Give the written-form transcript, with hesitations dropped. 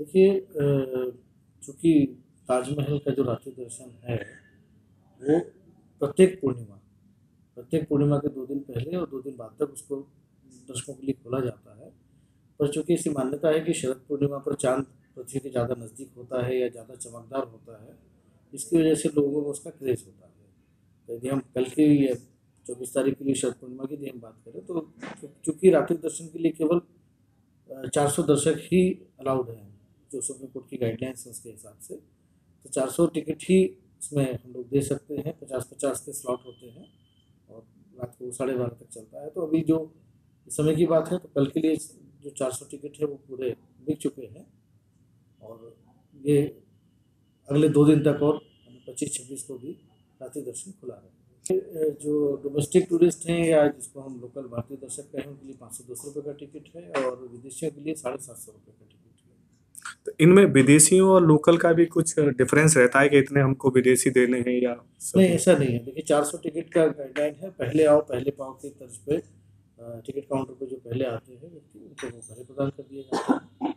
देखिए, चूँकि ताजमहल का जो रात्रि दर्शन है, वो प्रत्येक पूर्णिमा के 2 दिन पहले और 2 दिन बाद तक उसको दर्शकों के लिए खोला जाता है। पर चूँकि ऐसी मान्यता है कि शरद पूर्णिमा पर चाँद पृथ्वी के ज़्यादा नज़दीक होता है या ज़्यादा चमकदार होता है, इसकी वजह से लोगों में उसका क्रेज़ होता है। तो यदि हम कल की या 24 तारीख के लिए शरद पूर्णिमा की यदि हम बात करें, तो चूँकि रात्रि दर्शन के लिए केवल 400 दर्शक ही अलाउड हैं, जो सुप्रीम कोर्ट की गाइडलाइंस है उसके हिसाब से। तो 400 टिकट ही उसमें हम लोग दे सकते हैं, 50-50 के स्लॉट होते हैं और रात को 12:30 तक चलता है। तो अभी जो समय की बात है, तो कल के लिए जो 400 टिकट है वो पूरे बिक चुके हैं और ये अगले 2 दिन तक और 25-26 को भी रात्रि दर्शन खुला रहेगा। जो डोमेस्टिक टूरिस्ट हैं या जिसको हम लोकल भारतीय दर्शक कहें, उनके लिए 510 रुपये का टिकट है और विदेशियों के लिए 750 रुपये का टिकट है। तो इनमें विदेशियों और लोकल का भी कुछ डिफरेंस रहता है कि इतने हमको विदेशी देने हैं या नहीं, सभी? ऐसा नहीं है। देखिए, 400 टिकट का गाइडलाइन है, पहले आओ पहले पाओ की तर्ज पे टिकट काउंटर पे जो पहले आते हैं व्यक्ति, उनको वो भरे प्रदान कर दिए जाते हैं।